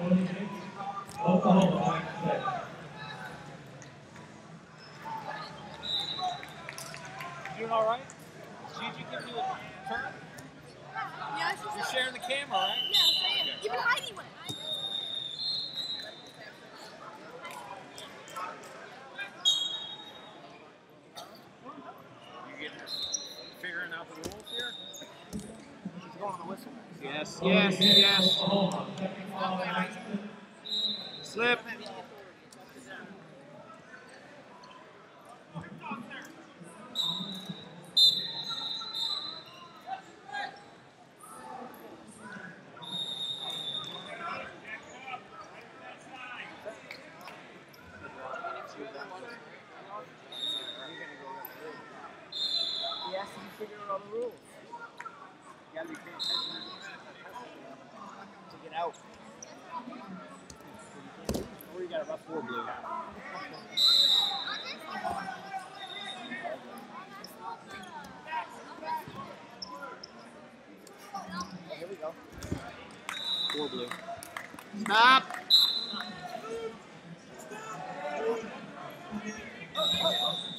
Oklahoma. Doing all right? Gigi giving you a turn? Yeah, You're sharing the camera, right? Yes, I am. Even Heidi went. You figuring out the rules here? He's going on the whistle. Yes, yes, yes. Slip. He has to be figuring out the rules. You gotta be paying attention to get out. Or you got a rough 4 blue. Oh, here we go. 4 blue. Stop! Oh, oh, oh.